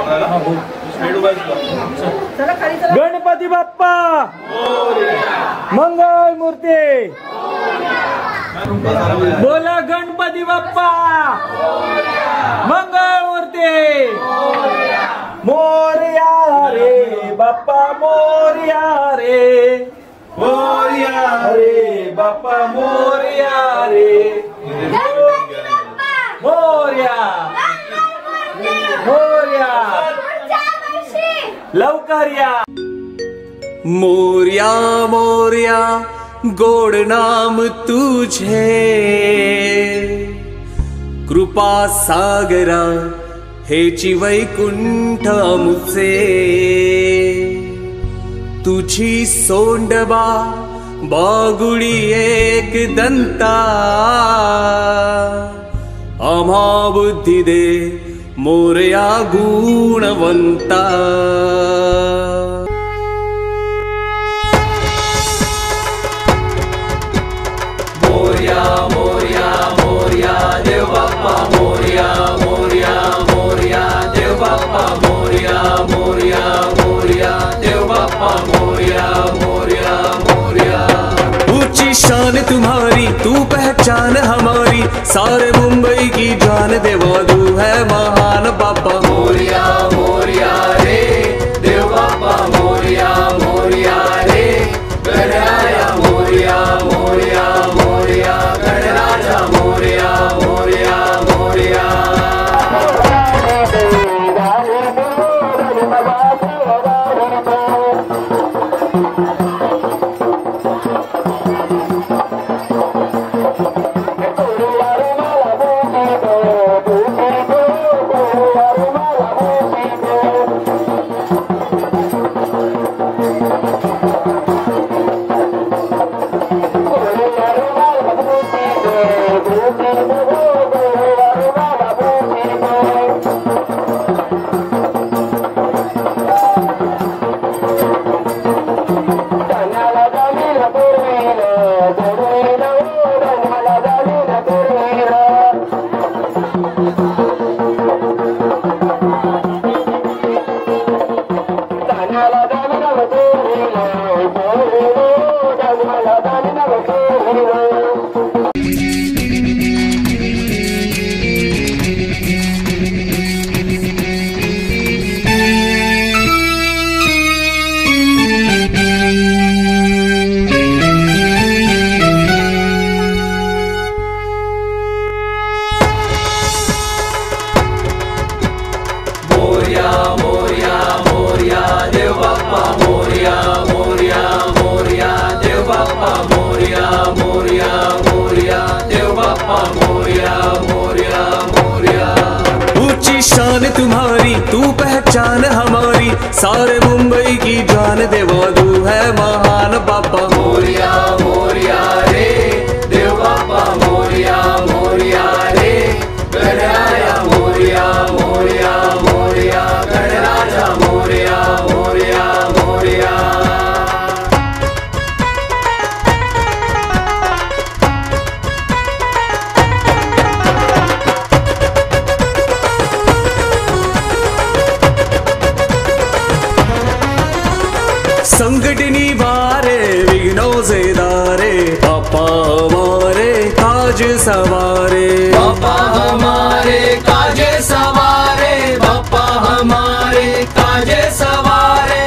गणपती बाप्पा मंगल मूर्ती बोला, गणपती बाप्पा मंगल मूर्ती मोरया रे बाप्पा मोरया रे बाप्पा मोरया रे मोरया मोरया लवकर या। मोरया मोरया गोड नाम तुझे, कृपा सागरा हेची वैकुंठ मुझे, तुझी सोंडबा बागुडी एक दंता, आम्हा बुद्धी दे मोरया गुणवंता। मोरया मोरया मोरया देव बाप्पा मोरया मोरया मोरया देव बाप्पा मोरया मोरया मोरया देव बाप्पा मोरया मोरया मोरया। ऊंची शान तुम्हारी तू पहचान हमारी, सारे मुंबई की जान देवा तू है महान बाप्पा मोरया मोरया रे देव बाप्पा मोरया मोरया रे गणराया मोरया मोरया मोरया गणराजा मोरया मोरया मोरया। तुम्हारी तू पहचान हमारी, सारे मुंबई की जान देवा तू है महान बाप्पा मोरया मोरया रे देव बाप्पा मोरया मोरया रे गणराया मोरया मोरया मोरया गणराजा मोरया मोरया मोरया। संकट निवारे विघ्नों से दारे, बाप्पा हमारे काज सवारे, बाप्पा हमारे काज सवारे, बाप्पा हमारे काज सवारे।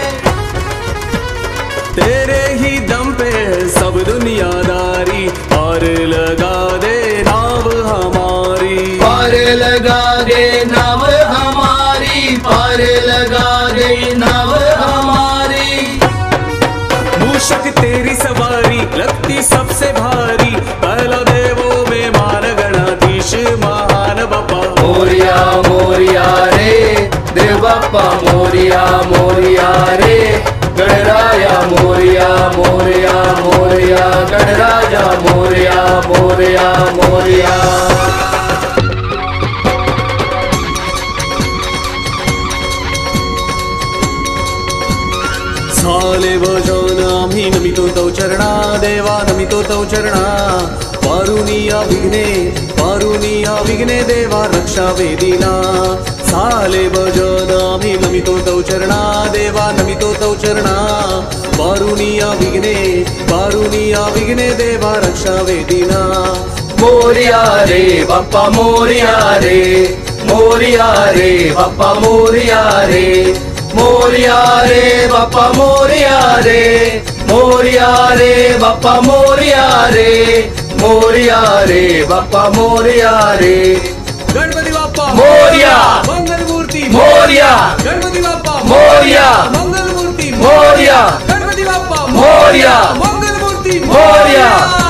तेरे ही दम पे सब दुनियादारी, पार लगा दे नाव हमारी, पार लगा दे नाव हमारी, पार लगा दे नाव हमारी। मूषक तेरी सवारी लगती सबसे भारी, पहला देवों में मान गणाधीश महान बाप्पा मोरया मोरया रे देव बाप्पा मोरया मोरया रे गणराया मोरया मोरया मोरया गणराजा मोरया मोरया मोरया। साले भजन आम्ही नमितो तव चरणा, देवा नमितो तव चरणा। पारुनिया विघ्ने देवा रक्षा वेदिना, साले भजन आम्ही नमितो तौ चरणा देवा नमितो तौ चरणा बारुनिया विघ्ने देवा रक्षा वेदिना मोरया रे बाप्पा मोरया रे मोरया रे बाप्पा मोरया रे मोरया रे बाप्पा मोरया रे मोरया रे बाप्पा मोरया रे मोरया रे बाप्पा मोरया रे गणपती बाप्पा मोरया मंगलमूर्ती मोरया गणपती बाप्पा मोरया मंगलमूर्ती मोरया गणपती बाप्पा मोरया मंगलमूर्ती मोरया